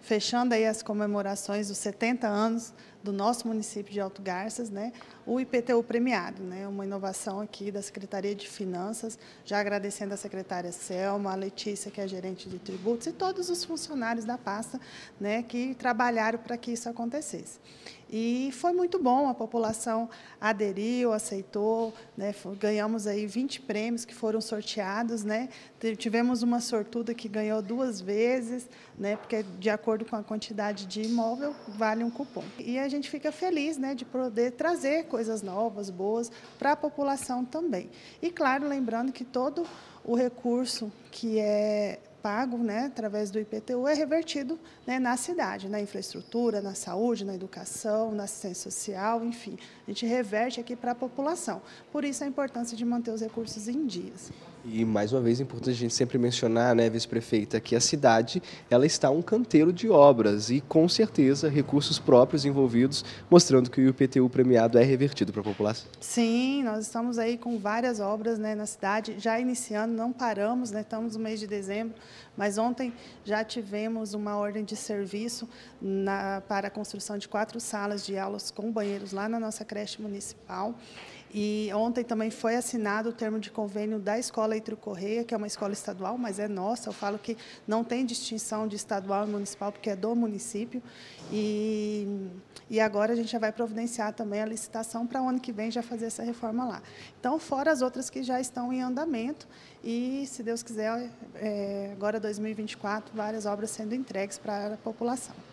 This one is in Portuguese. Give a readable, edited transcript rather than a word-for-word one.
fechando aí as comemorações dos 70 anos do nosso município de Alto Garças, né, o IPTU premiado, né, uma inovação aqui da Secretaria de Finanças, já agradecendo a secretária Selma, a Letícia, que é a gerente de tributos, e todos os funcionários da pasta, né, que trabalharam para que isso acontecesse. E foi muito bom, a população aderiu, aceitou, né, ganhamos aí 20 prêmios que foram sorteados, né, tivemos uma sortuda que ganhou 2 vezes, né, porque de acordo com a quantidade de imóvel, vale um cupom. E a gente fica feliz, né, de poder trazer coisas novas, boas, para a população também. E, claro, lembrando que todo o recurso que é pago, né, através do IPTU é revertido, né, na cidade, na infraestrutura, na saúde, na educação, na assistência social, enfim. A gente reverte aqui para a população. Por isso a importância de manter os recursos em dias. E, mais uma vez, é importante a gente sempre mencionar, né, vice-prefeita, que a cidade ela está um canteiro de obras e, com certeza, recursos próprios envolvidos, mostrando que o IPTU premiado é revertido para a população. Sim, nós estamos aí com várias obras, né, na cidade, já iniciando, não paramos, né, estamos no mês de dezembro, mas ontem já tivemos uma ordem de serviço para a construção de 4 salas de aulas com banheiros lá na nossa creche municipal. E ontem também foi assinado o termo de convênio da Escola Itro Correia, que é uma escola estadual, mas é nossa. Eu falo que não tem distinção de estadual e municipal, porque é do município. E agora a gente já vai providenciar também a licitação para o ano que vem já fazer essa reforma lá. Então, fora as outras que já estão em andamento. E, se Deus quiser, agora 2024, várias obras sendo entregues para a população.